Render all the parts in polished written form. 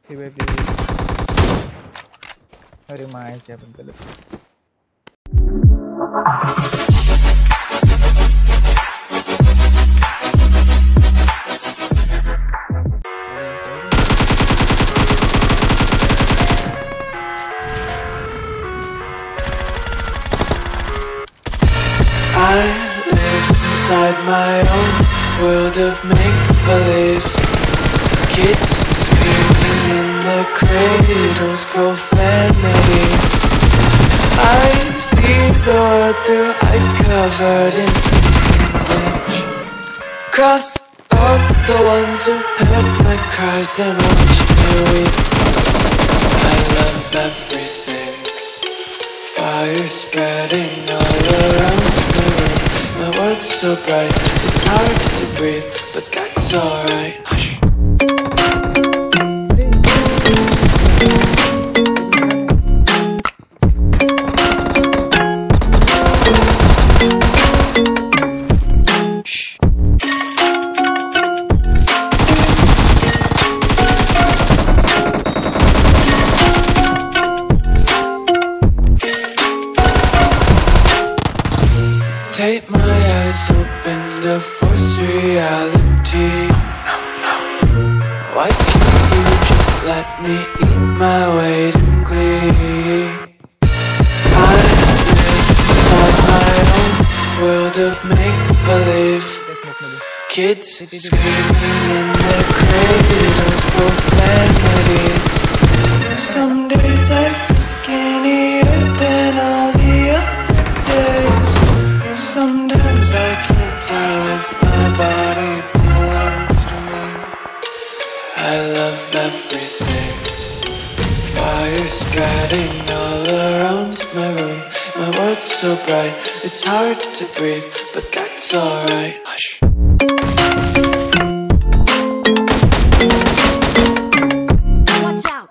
ഒരു മായച്ച ബദൽ I live inside my own world of make-believe. Kids screaming in the cradles, profanities. I see the world through ice covered in bleach. Cross out the ones who heard my cries and watched me weep. I love everything. Fire spreading all around my room. My world's so bright, it's hard to breathe, but that's alright. Hush. Take my eyes open to force reality. Why can't you just let me eat my weight in glee? I live inside my own world of make-believe. Kids screaming in their cradles, profanities. Some days I feel skinnier than all the other days. Sometimes I can't tell if my body belongs to me. I love everything. Fire spreading all around my room. My world's so bright, it's hard to breathe, but that's alright. Hush. Watch out!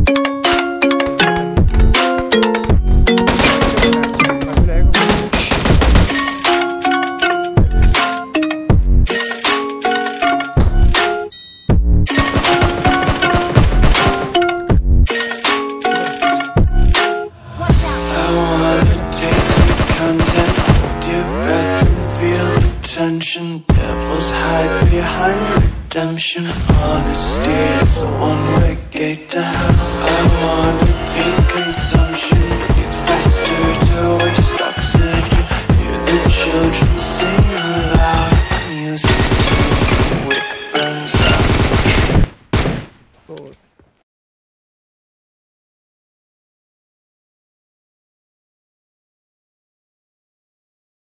Tension, devils hide behind redemption. Honesty is a one-way gate to hell. I wanna taste consumption, breathe faster to waste oxygen. Hear the children sing aloud. It's music till the wick burns out.